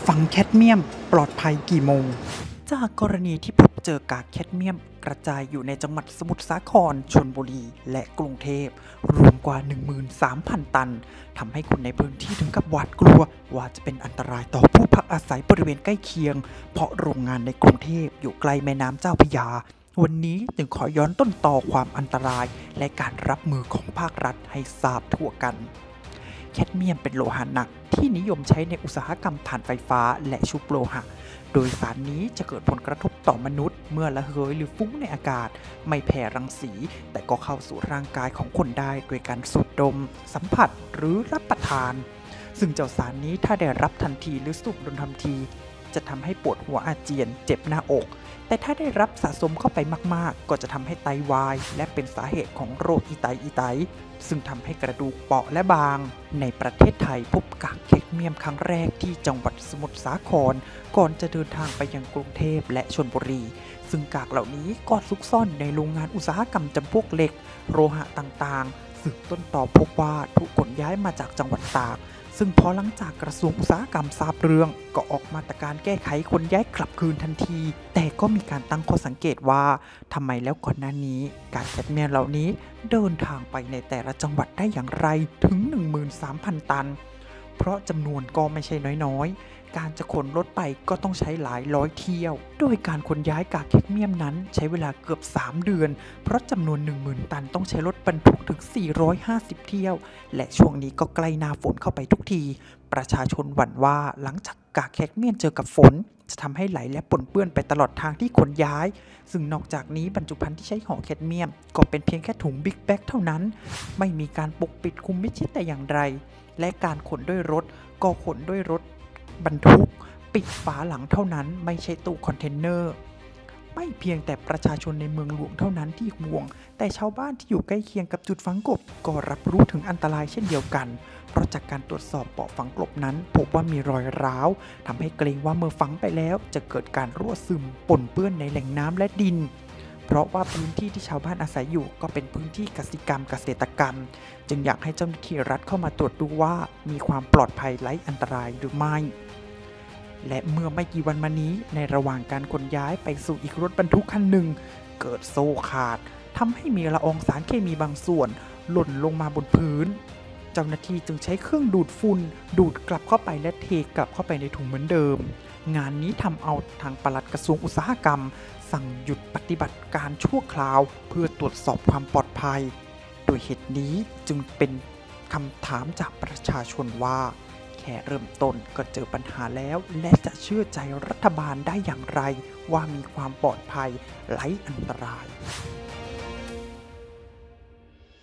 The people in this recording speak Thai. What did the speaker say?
ฝังแคดเมียมปลอดภัยกี่โมงจากกรณีที่พบเจอกากแคดเมียมกระจายอยู่ในจังหวัดสมุทรสาครชลบุรีและกรุงเทพรวมกว่า 13,000 ตันทำให้คนในพื้นที่ถึงกับหวาดกลัวว่าจะเป็นอันตรายต่อผู้พักอาศัยบริเวณใกล้เคียงเพราะโรงงานในกรุงเทพอยู่ใกล้แม่น้ำเจ้าพระยาวันนี้จึงขอย้อนต้นตอความอันตรายและการรับมือของภาครัฐให้ทราบทั่วกันแคดเมียมเป็นโลหะหนักที่นิยมใช้ในอุตสาหกรรมถ่านไฟฟ้าและชุบโลหะโดยสารนี้จะเกิดผลกระทบต่อมนุษย์เมื่อระเหยหรือฟุ้งในอากาศไม่แผ่รังสีแต่ก็เข้าสู่ร่างกายของคนได้โดยการสูดดมสัมผัสหรือรับประทานซึ่งเจ้าสารนี้ถ้าได้รับทันทีหรือสูดดมทันทีจะทำให้ปวดหัวอาเจียนเจ็บหน้าอกแต่ถ้าได้รับสะสมเข้าไปมากๆก็จะทำให้ไตวายและเป็นสาเหตุของโรคอีไตซึ่งทำให้กระดูกเปราะและบางในประเทศไทยพบกากแคดเมียมครั้งแรกที่จังหวัดสมุทรสาครก่อนจะเดินทางไปยังกรุงเทพและชลบุรีซึ่งกากเหล่านี้ก็ซุกซ่อนในโรงงานอุตสาหกรรมจำพวกเหล็กโลหะต่างๆสืบต้นต่อพบว่าถูกขนย้ายมาจากจังหวัดตากซึ่งพอหลังจากกระทรวงอุตสาหกรรมทราบเรื่องก็ออกมาตรการแก้ไขขนย้ายกลับคืนทันทีแต่ก็มีการตั้งข้อสังเกตว่าทำไมแล้วก่อนหน้านี้กากแคดเมียมเหล่านี้เดินทางไปในแต่ละจังหวัดได้อย่างไรถึง 13,000 ตันเพราะจำนวนก็ไม่ใช่น้อยๆการจะขนรถไปก็ต้องใช้หลายร้อยเที่ยวโดยการขนย้ายกากแคดเมียมนั้นใช้เวลาเกือบ3เดือนเพราะจำนวน 10,000 ตันต้องใช้รถบรรทุกถึง450เที่ยวและช่วงนี้ก็ใกล้หน้าฝนเข้าไปทุกทีประชาชนหวั่นว่าหลังจากกากแคดเมียมเจอกับฝนจะทำให้ไหลและปนเปื้อนไปตลอดทางที่ขนย้ายซึ่งนอกจากนี้บรรจุภัณฑ์ที่ใช้ห่อแคดเมียมก็เป็นเพียงแค่ถุงบิ๊กแบ็กเท่านั้นไม่มีการปกปิดคุมมิดชิดแต่อย่างไรและการขนด้วยรถก็ขนด้วยรถบรรทุกปิดฝาหลังเท่านั้นไม่ใช่ตู้คอนเทนเนอร์ไม่เพียงแต่ประชาชนในเมืองหลวงเท่านั้นที่ห่วงแต่ชาวบ้านที่อยู่ใกล้เคียงกับจุดฝังกบก็รับรู้ถึงอันตรายเช่นเดียวกันเพราะจากการตรวจสอบปล่องฝังกลบนั้นพบว่ามีรอยร้าวทำให้เกรงว่าเมื่อฝังไปแล้วจะเกิดการรั่วซึมปนเปื้อนในแหล่งน้ำและดินเพราะว่าพื้นที่ที่ชาวบ้านอาศัยอยู่ก็เป็นพื้นที่กสิกรรมเกษตรกรรมจึงอยากให้เจ้าหน้าที่รัฐเข้ามาตรวจดูว่ามีความปลอดภัยไร้อันตรายหรือไม่และเมื่อไม่กี่วันมานี้ในระหว่างการขนย้ายไปสู่อีกรถบรรทุกคันหนึ่งเกิดโซ่ขาดทำให้มีละอองสารเคมีบางส่วนหล่นลงมาบนพื้นเจ้าหน้าที่จึงใช้เครื่องดูดฝุ่นดูดกลับเข้าไปและเทกลับเข้าไปในถุงเหมือนเดิมงานนี้ทำเอาทางปลัดกระทรวงอุตสาหกรรมสั่งหยุดปฏิบัติการชั่วคราวเพื่อตรวจสอบความปลอดภัยโดยเหตุนี้จึงเป็นคำถามจากประชาชนว่าแค่เริ่มต้นก็เจอปัญหาแล้วและจะเชื่อใจรัฐบาลได้อย่างไรว่ามีความปลอดภัยไร้อันตราย